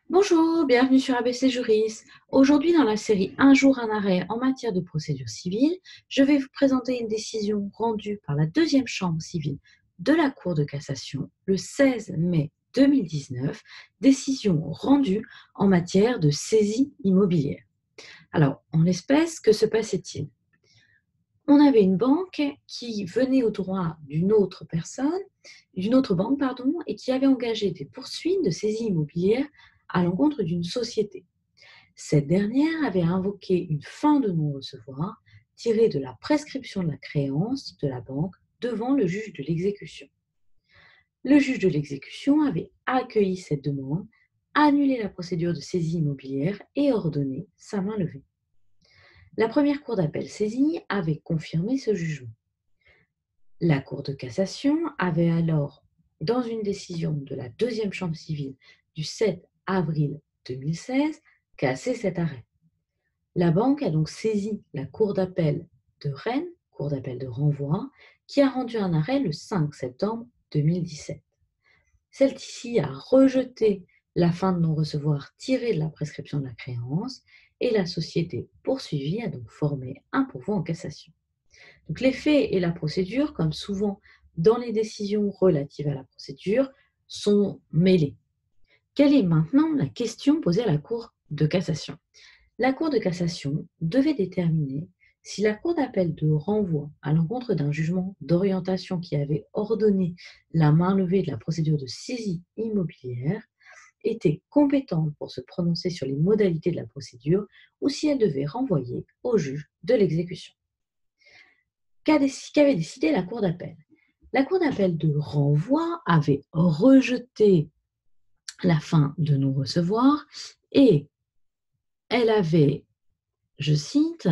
Bonjour, bienvenue sur ABC Juris. Aujourd'hui, dans la série Un jour, un arrêt en matière de procédure civile, je vais vous présenter une décision rendue par la deuxième chambre civile de la Cour de cassation le 16 mai 2019, décision rendue en matière de saisie immobilière. Alors, en l'espèce, que se passait-il? On avait une banque qui venait au droit d'une autre personne, d'une autre banque, pardon, et qui avait engagé des poursuites de saisie immobilière à l'encontre d'une société. Cette dernière avait invoqué une fin de non-recevoir tirée de la prescription de la créance de la banque devant le juge de l'exécution. Le juge de l'exécution avait accueilli cette demande, annulé la procédure de saisie immobilière et ordonné sa main levée. La première cour d'appel saisie avait confirmé ce jugement. La Cour de cassation avait alors, dans une décision de la deuxième chambre civile du 7 avril 2016, cassé cet arrêt. La banque a donc saisi la Cour d'appel de Rennes, Cour d'appel de renvoi, qui a rendu un arrêt le 5 septembre 2017. Celle-ci a rejeté la fin de non-recevoir tirée de la prescription de la créance et la société poursuivie a donc formé un pourvoi en cassation. Donc les faits et la procédure, comme souvent dans les décisions relatives à la procédure, sont mêlés. Quelle est maintenant la question posée à la Cour de cassation? La Cour de cassation devait déterminer si la Cour d'appel de renvoi à l'encontre d'un jugement d'orientation qui avait ordonné la main levée de la procédure de saisie immobilière était compétente pour se prononcer sur les modalités de la procédure ou si elle devait renvoyer au juge de l'exécution. Qu'avait décidé la Cour d'appel? La Cour d'appel de renvoi avait rejeté la fin de non-recevoir et elle avait, je cite,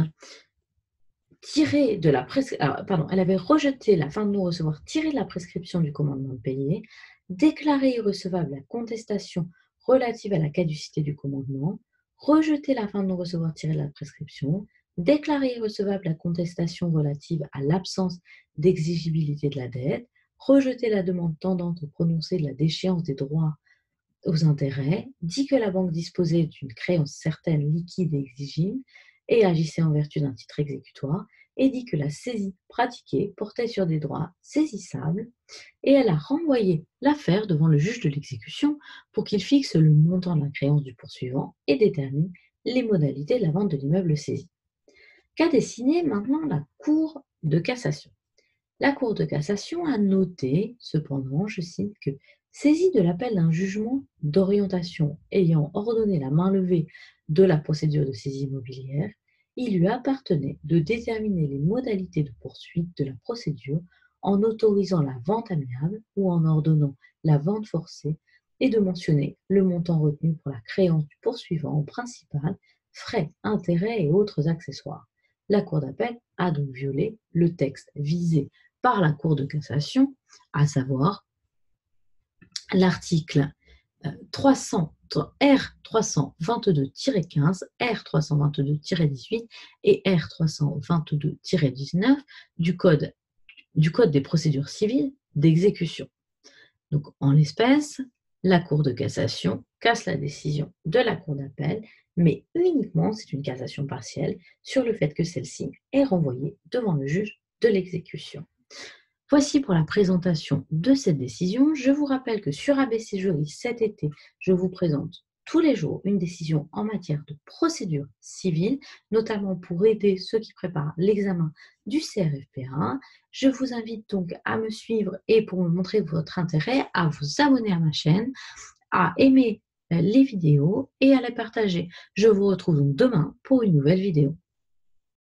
elle avait rejeté la fin de non-recevoir tirée de la prescription du commandement de payer, déclaré irrecevable la contestation relative à la caducité du commandement, rejeté la fin de non-recevoir tirée de la prescription, déclaré irrecevable la contestation relative à l'absence d'exigibilité de la dette, rejeté la demande tendant au prononcé de la déchéance des droits aux intérêts, dit que la banque disposait d'une créance certaine, liquide et exigible, et agissait en vertu d'un titre exécutoire, et dit que la saisie pratiquée portait sur des droits saisissables, et elle a renvoyé l'affaire devant le juge de l'exécution pour qu'il fixe le montant de la créance du poursuivant et détermine les modalités de la vente de l'immeuble saisi. Qu'a dessiné maintenant la Cour de cassation? La Cour de cassation a noté, cependant, je cite, que saisie de l'appel d'un jugement d'orientation ayant ordonné la main levée de la procédure de saisie immobilière, il lui appartenait de déterminer les modalités de poursuite de la procédure en autorisant la vente amiable ou en ordonnant la vente forcée et de mentionner le montant retenu pour la créance du poursuivant en principal, frais, intérêts et autres accessoires. La Cour d'appel a donc violé le texte visé par la Cour de cassation, à savoir l'article R322-15, R322-18 et R322-19 du Code des procédures civiles d'exécution. Donc, en l'espèce, la Cour de cassation casse la décision de la Cour d'appel, mais uniquement, c'est une cassation partielle, sur le fait que celle-ci est renvoyée devant le juge de l'exécution. Voici pour la présentation de cette décision. Je vous rappelle que sur ABC Juris, cet été, je vous présente tous les jours une décision en matière de procédure civile, notamment pour aider ceux qui préparent l'examen du CRFPA. Je vous invite donc à me suivre et pour me montrer votre intérêt, à vous abonner à ma chaîne, à aimer les vidéos et à les partager. Je vous retrouve donc demain pour une nouvelle vidéo.